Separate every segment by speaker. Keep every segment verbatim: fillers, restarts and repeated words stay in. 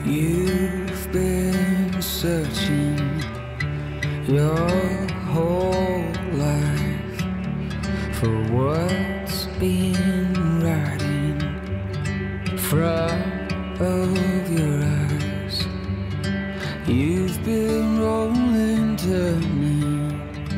Speaker 1: You've been searching your whole life for what's been right in front of your eyes. You've been rolling, turning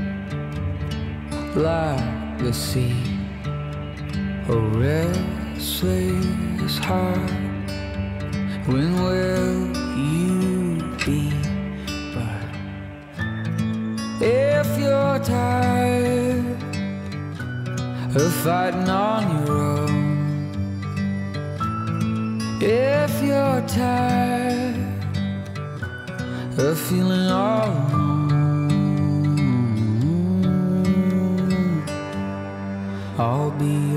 Speaker 1: like the sea, a restless heart. When will you be? But if you're tired of fighting on your own, if you're tired of feeling all alone, I'll be